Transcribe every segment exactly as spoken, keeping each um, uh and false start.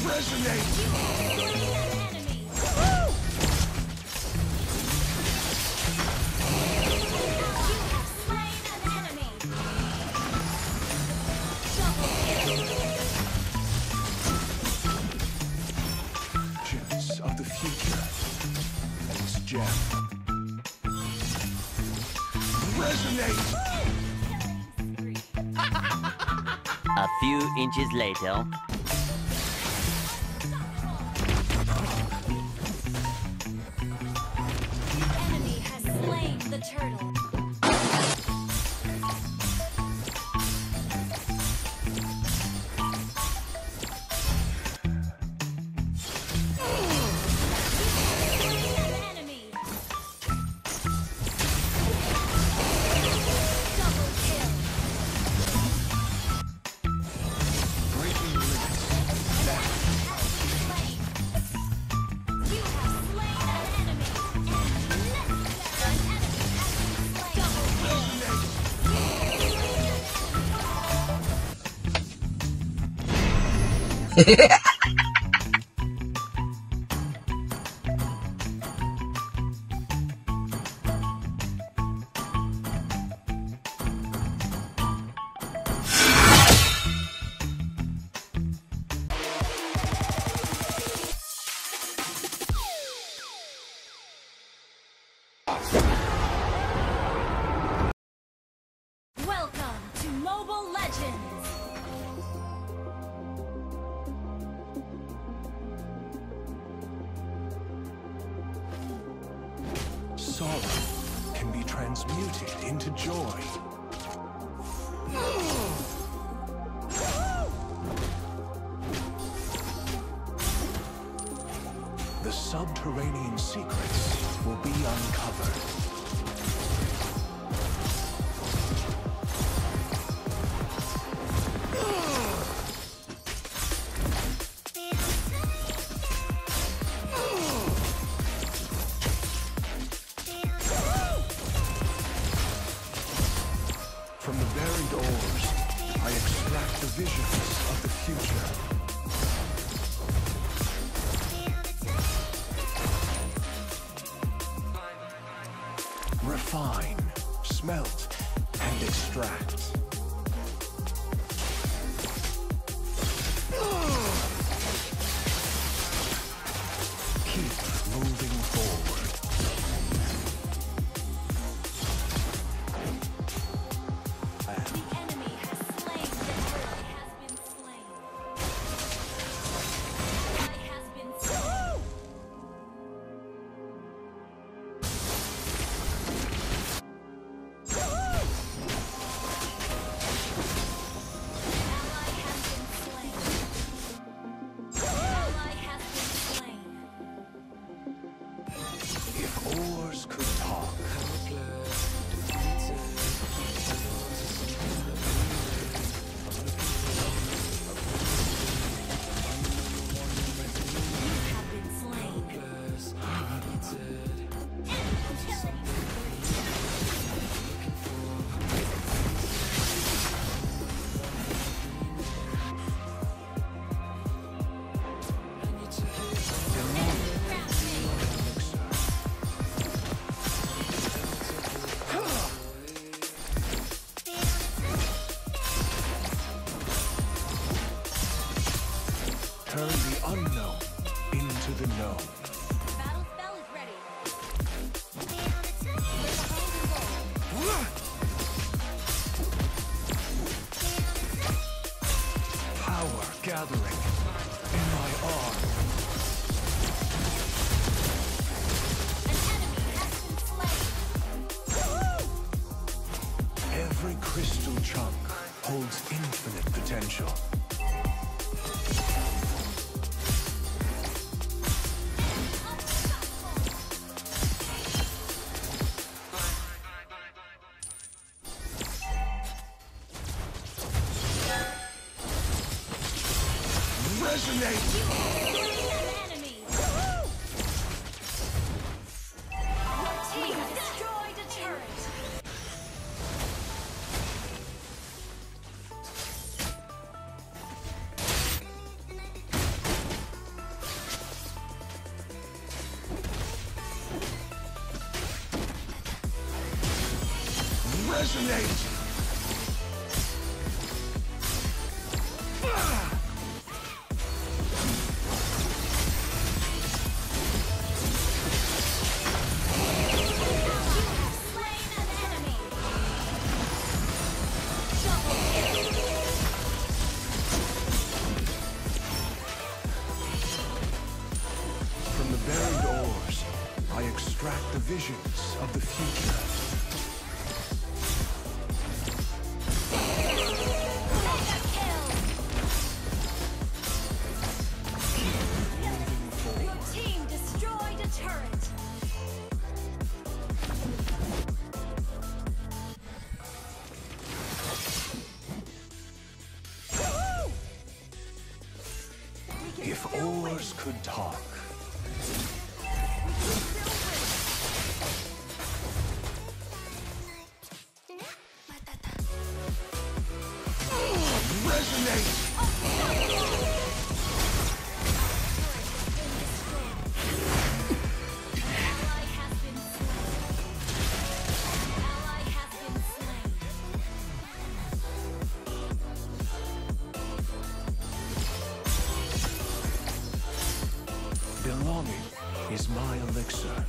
A few inches later. The enemy has slain the turtle. Welcome to Mobile Legends! Sorrow can be transmuted into joy. The subterranean secrets will be uncovered. From the buried ores, I extract the visions of the future. Refine, smelt, and extract. Keep moving forward. The enemy has slain the turtle. Has been slain. Ally has been slain. Ally has been slain. Ally has been slain. If ores could talk. Have been slain. Turn the unknown into the known. Battle spell is ready. There's a hole Power gathering in my arm. An enemy has been slain. Every crystal chunk holds infinite potential. Resonate! An enemy. Your team destroyed a turret. Resonate! From the buried ores, I extract the visions of the future. If ores could talk. Resonate! Belonging is my elixir.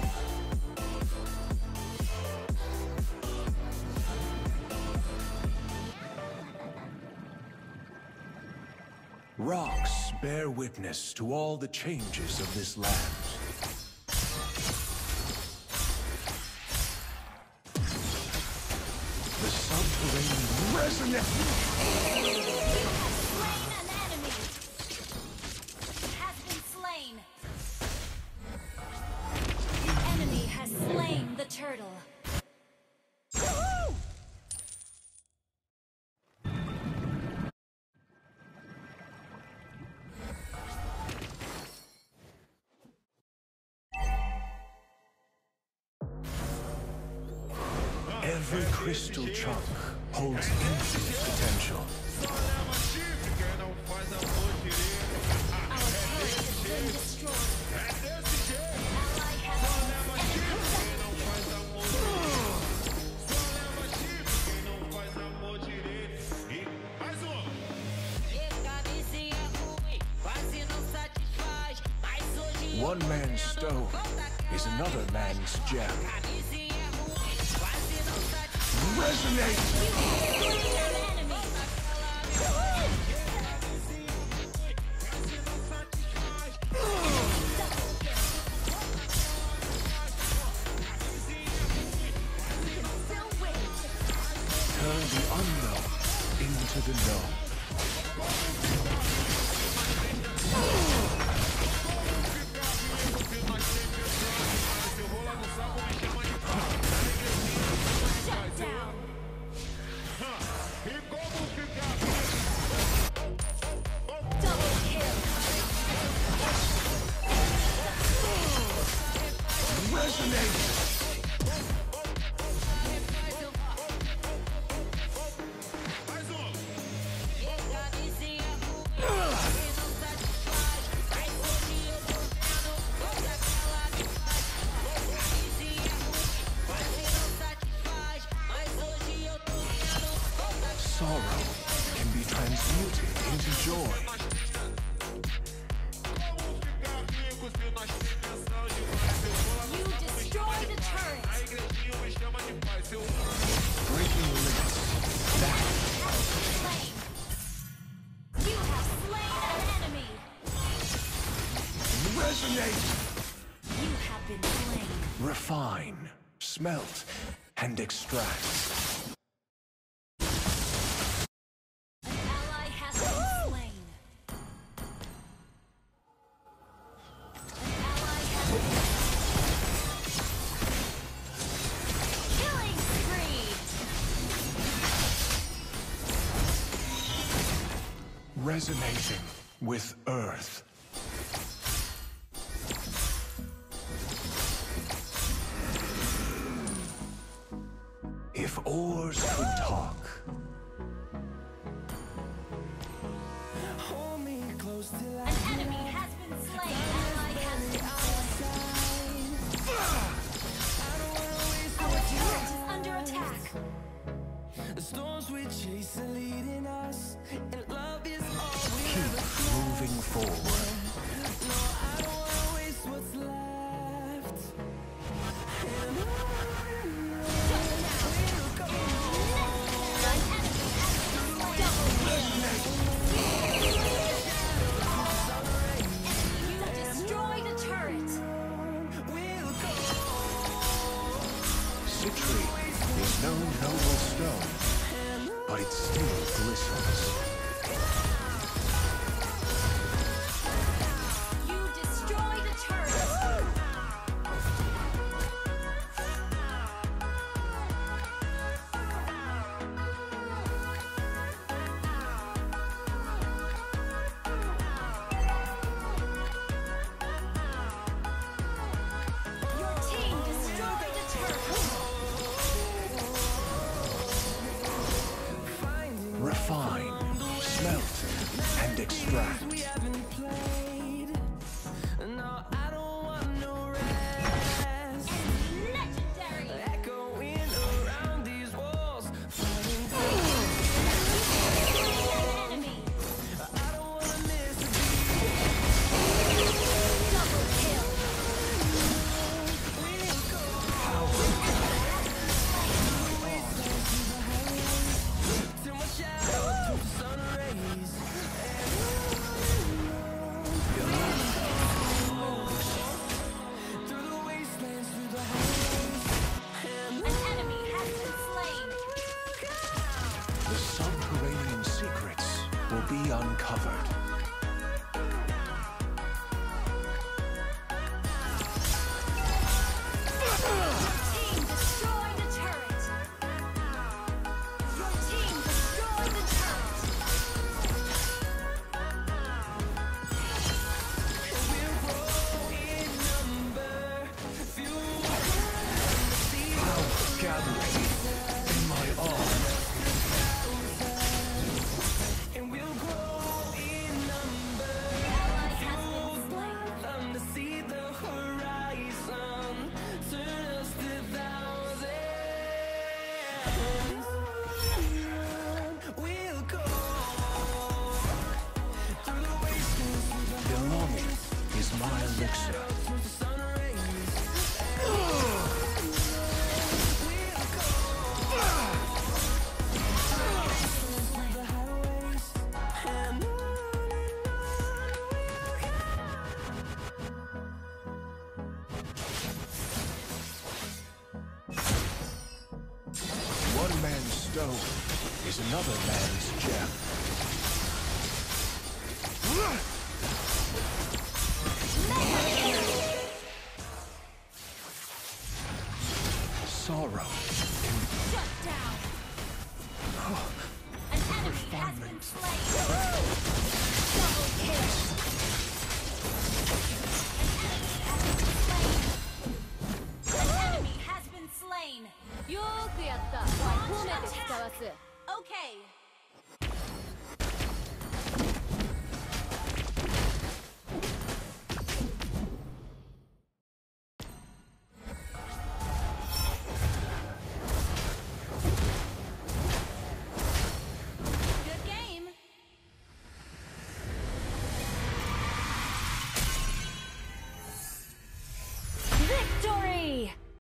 Rocks bear witness to all the changes of this land. The subterranean resonance. Slain the turtle. Every crystal chunk holds infinite potential. Our turret has been destroyed. Ally has One man's stone is another man's gem. Resonate! Turn the unknown into the known. Sorrow can be transmuted into joy. You destroyed the turret. Breaking limits. That Slain. You have slain an enemy. resonate. You have been slain. Refine, smelt, and extract. An ally has been slain. An ally has been killing spree. Resonating with Earth. If ores could talk. An enemy has been slain. An ally has been slain. Our turret is under attack. Keep moving forward. Citrine is no noble stone, but it still glistens. You destroyed a turret. Your team destroyed a turret. Refine, smelt, and extract. Legendary. Enemy. Double kill. An enemy has been slain. The subterranean secrets will be uncovered. Team destroyed a turret. Your team destroyed a turret. Power gathering in my arms. Ally has been slain. Belonging is my elixir. One man's stone is another man's gem. Sorrow Shut down. An enemy has been slain.